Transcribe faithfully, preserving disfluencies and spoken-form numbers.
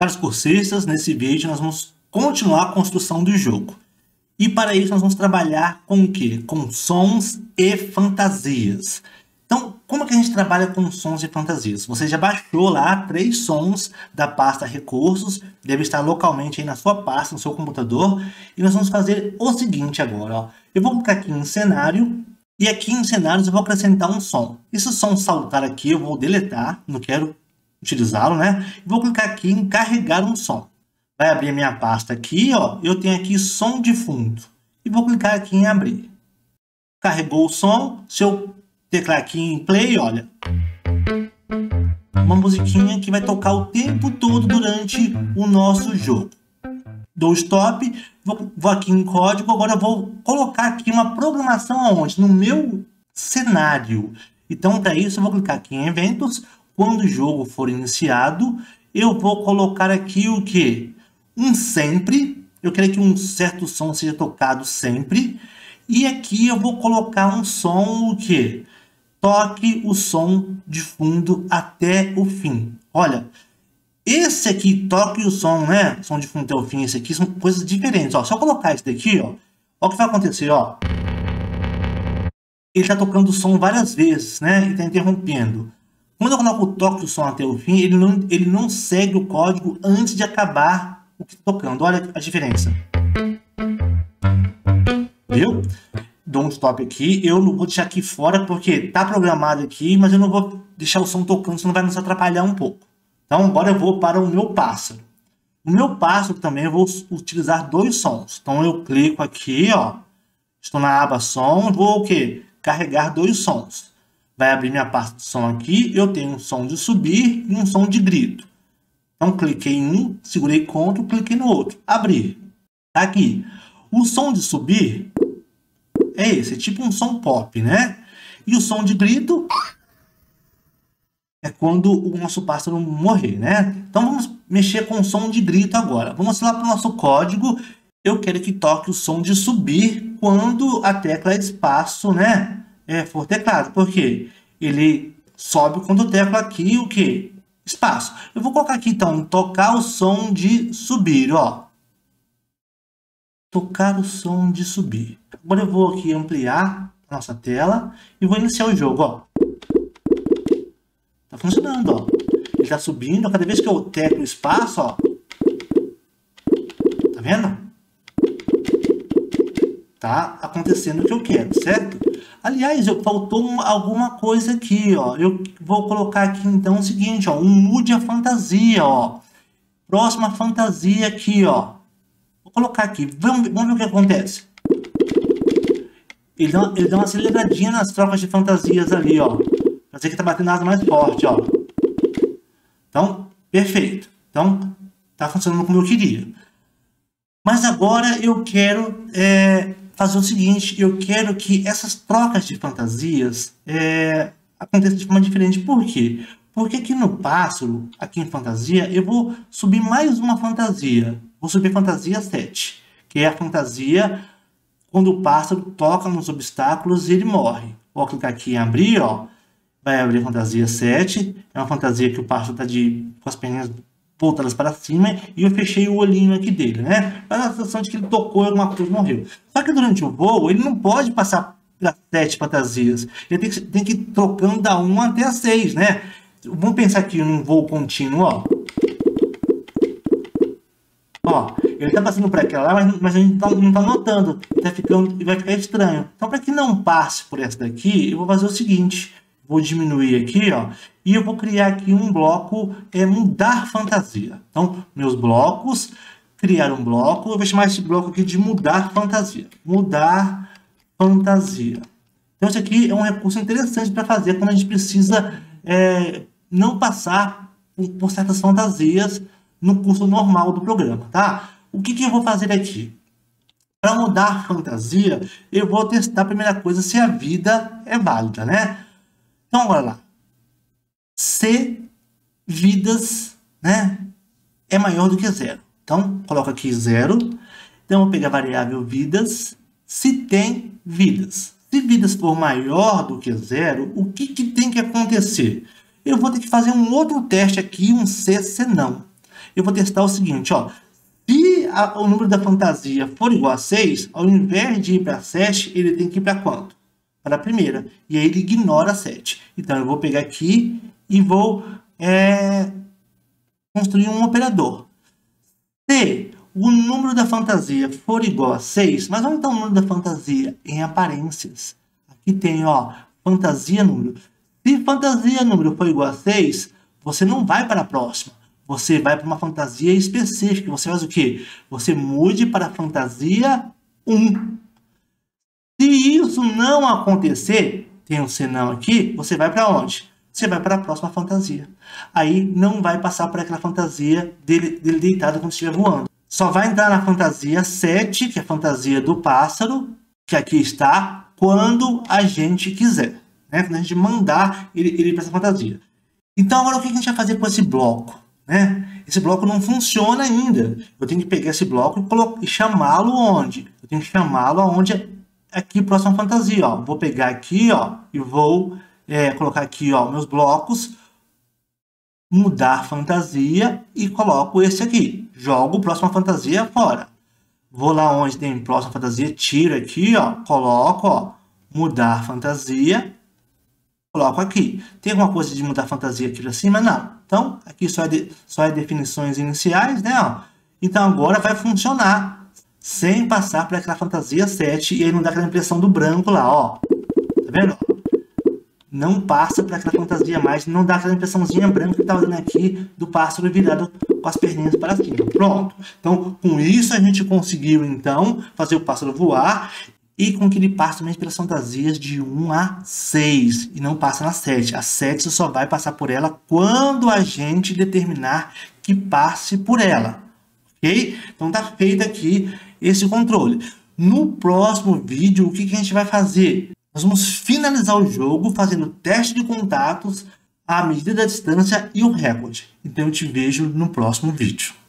Para os cursistas, nesse vídeo nós vamos continuar a construção do jogo. E para isso nós vamos trabalhar com o quê? Com sons e fantasias. Então, como que a gente trabalha com sons e fantasias? Você já baixou lá três sons da pasta recursos, deve estar localmente aí na sua pasta, no seu computador. E nós vamos fazer o seguinte agora, ó. Eu vou clicar aqui em cenário, e aqui em cenários eu vou acrescentar um som. Esse som saltar aqui eu vou deletar, não quero utilizá-lo, né? Vou clicar aqui em carregar um som. Vai abrir a minha pasta aqui, ó. Eu tenho aqui som de fundo. E vou clicar aqui em abrir. Carregou o som. Se eu teclar aqui em play, olha. Uma musiquinha que vai tocar o tempo todo durante o nosso jogo. Dou stop. Vou, vou aqui em código. Agora eu vou colocar aqui uma programação aonde? No meu cenário. Então, para isso, eu vou clicar aqui em eventos. Quando o jogo for iniciado, eu vou colocar aqui o que? Um sempre. Eu quero que um certo som seja tocado sempre. E aqui eu vou colocar um som o que? Toque o som de fundo até o fim. Olha, esse aqui, toque o som, né? Som de fundo até o fim, esse aqui são coisas diferentes. Ó, se eu colocar esse daqui, ó, ó o que vai acontecer, ó. Ele está tocando o som várias vezes, né? E está interrompendo. Quando eu coloco o toque do som até o fim, ele não, ele não segue o código antes de acabar o que está tocando. Olha a diferença. Viu? Dou um stop aqui. Eu não vou deixar aqui fora porque está programado aqui, mas eu não vou deixar o som tocando, senão vai nos atrapalhar um pouco. Então agora eu vou para o meu pássaro. No meu pássaro também eu vou utilizar dois sons. Então eu clico aqui, ó. Estou na aba som, vou o quê? Carregar dois sons. Vai abrir minha pasta de som aqui, eu tenho um som de subir e um som de grito. Então, cliquei em um, segurei Ctrl, cliquei no outro, abrir. Tá aqui. O som de subir é esse, é tipo um som pop, né? E o som de grito é quando o nosso pássaro morrer, né? Então, vamos mexer com o som de grito agora. Vamos lá para o nosso código. Eu quero que toque o som de subir quando a tecla espaço, né? É, for teclado, porque ele sobe quando tecla aqui o que? Espaço. Eu vou colocar aqui então, tocar o som de subir, ó. Tocar o som de subir. Agora eu vou aqui ampliar a nossa tela e vou iniciar o jogo, ó. Tá funcionando, ó. Ele tá subindo, cada vez que eu teclo espaço, ó. Tá vendo? Tá acontecendo o que eu quero, certo? Aliás, eu, faltou uma, alguma coisa aqui, ó. Eu vou colocar aqui, então, o seguinte, ó. Um mude a fantasia, ó. Próxima fantasia aqui, ó. Vou colocar aqui. Vamos, vamos ver o que acontece. Ele dá, ele dá uma aceleradinha nas trocas de fantasias ali, ó. Pra dizer que tá batendo asa mais forte, ó. Então, perfeito. Então, tá funcionando como eu queria. Mas agora eu quero... É, fazer o seguinte, eu quero que essas trocas de fantasias é, aconteçam de forma diferente. Por quê? Porque aqui no pássaro, aqui em fantasia, eu vou subir mais uma fantasia. Vou subir fantasia sete, que é a fantasia quando o pássaro toca nos obstáculos e ele morre. Vou clicar aqui em abrir, ó. Vai abrir a fantasia sete. É uma fantasia que o pássaro está de, com as perninhas voltadas para cima, e eu fechei o olhinho aqui dele, né? Para a sensação de que ele tocou alguma coisa e morreu. Só que durante o voo, ele não pode passar pelas sete fantasias. Ele tem que, tem que ir trocando da uma até a seis, né? Vamos pensar aqui num voo contínuo, ó. Ó, ele tá passando por aquela lá, mas, mas a gente tá, não tá notando. Tá ficando, vai ficar estranho. Então, para que não passe por essa daqui, eu vou fazer o seguinte. Vou diminuir aqui, ó, e eu vou criar aqui um bloco, é, mudar fantasia. Então, meus blocos, criar um bloco, eu vou chamar esse bloco aqui de mudar fantasia. Mudar fantasia. Então, isso aqui é um recurso interessante para fazer quando a gente precisa é, não passar por, por certas fantasias no curso normal do programa, tá? O que, que eu vou fazer aqui? Para mudar fantasia, eu vou testar a primeira coisa se a vida é válida, né? Então, olha lá. Se vidas, né, é maior do que zero. Então, coloco aqui zero. Então, eu vou pegar a variável vidas. Se tem vidas. Se vidas for maior do que zero, o que, que tem que acontecer? Eu vou ter que fazer um outro teste aqui, um se, se não. eu vou testar o seguinte, ó. Se a, o número da fantasia for igual a seis, ao invés de ir para sete, ele tem que ir para quanto? Para a primeira. E aí ele ignora sete. Então eu vou pegar aqui e vou é, construir um operador. Se o número da fantasia for igual a seis, mas onde está o número da fantasia? Em aparências. Aqui tem, ó, fantasia número. Se fantasia número for igual a seis, você não vai para a próxima. Você vai para uma fantasia específica. Você faz o quê? Você mude para a fantasia um. Se isso não acontecer, tem um senão aqui, você vai para onde? Você vai para a próxima fantasia. Aí não vai passar por aquela fantasia dele, dele deitado quando estiver voando. Só vai entrar na fantasia sete, que é a fantasia do pássaro, que aqui está, quando a gente quiser. Né? Quando a gente mandar ele, ele ir para essa fantasia. Então agora o que a gente vai fazer com esse bloco? Né? Esse bloco não funciona ainda. Eu tenho que pegar esse bloco e, e chamá-lo onde? Eu tenho que chamá-lo aonde? Aqui, próxima fantasia. Ó. Vou pegar aqui, ó, e vou é, colocar aqui, ó, meus blocos, mudar fantasia e coloco esse aqui. Jogo próxima fantasia fora. Vou lá onde tem próxima fantasia, tiro aqui, ó, coloco, ó, mudar fantasia. Coloco aqui. Tem alguma coisa de mudar fantasia aqui para cima? Não. Então, aqui só é, de, só é definições iniciais, né? Ó. Então, agora vai funcionar sem passar para aquela fantasia sete e aí não dá aquela impressão do branco lá, ó. Tá vendo? Não passa para aquela fantasia mais, não dá aquela impressãozinha branca que tá dando aqui do pássaro virado com as perninhas para cima. Pronto. Então, com isso a gente conseguiu, então, fazer o pássaro voar e com que ele passe também pelas fantasias de um a seis e não passa na sete. A sete só vai passar por ela quando a gente determinar que passe por ela. Ok? Então tá feito aqui esse controle. No próximo vídeo, o que, que a gente vai fazer? Nós vamos finalizar o jogo fazendo teste de contatos, a medida da distância e o recorde. Então eu te vejo no próximo vídeo.